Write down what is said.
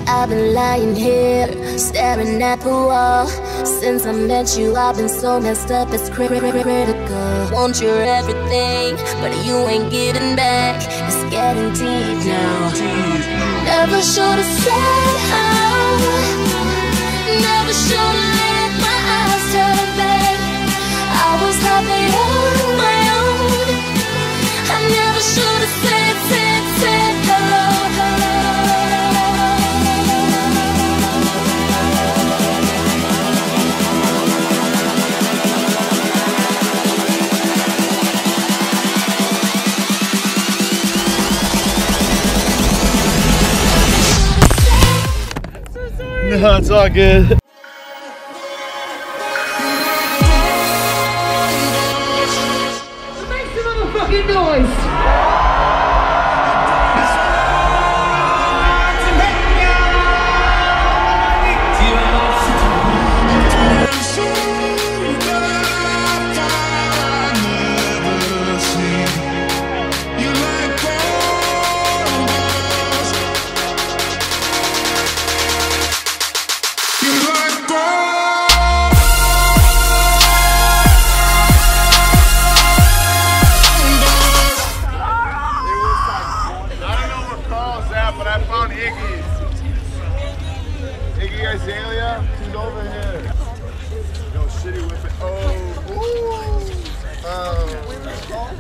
I've been lying here, staring at the wall. Since I met you, I've been so messed up, it's critical. Want your everything, but you ain't giving back. It's getting deep now. Never should've said how. Never should've let my eyes turn back. I was happy on my own. I never should've said hello. No, it's all good. Make some motherfucking noise! Iggy Azalea, she's over here. Yo, shitty whipping. Oh, ooh.